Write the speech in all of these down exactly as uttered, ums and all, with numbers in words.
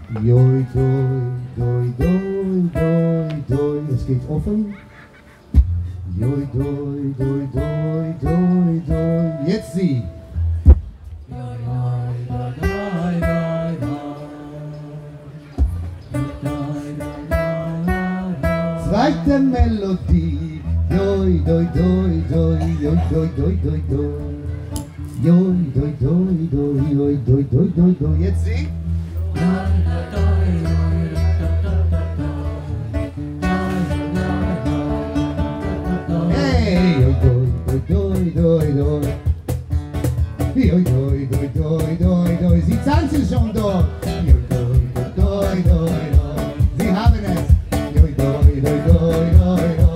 Joi, doi, doi, doi, doi, doi. Es geht offen. Joi, doi, doi, doi, doi, doi. Jetzt sie. Zweite Melodie. Joi, doi, doi, doi, joi, doi, doi, doi, doi. Joi, doi, doi, doi, joi, doi, doi, doi, doi. Jetzt sie. Hey, joi, doi, doi, doi, doi. Joi, doi, doi, doi, doi, doi. Sie tanzen schon dort. Joi, doi, doi, doi, doi. Sie haben es. Joi, doi, doi, doi, doi, doi.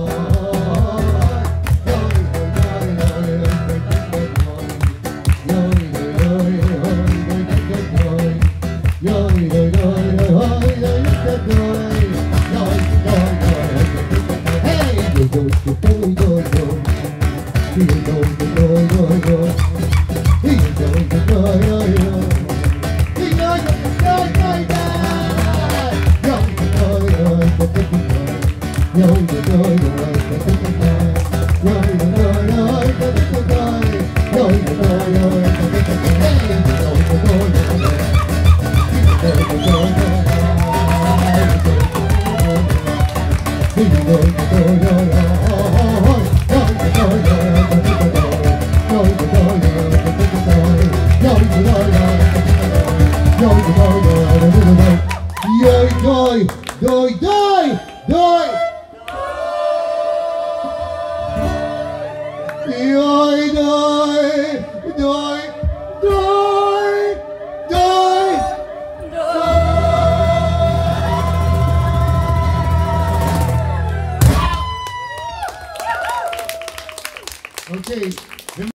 Okay.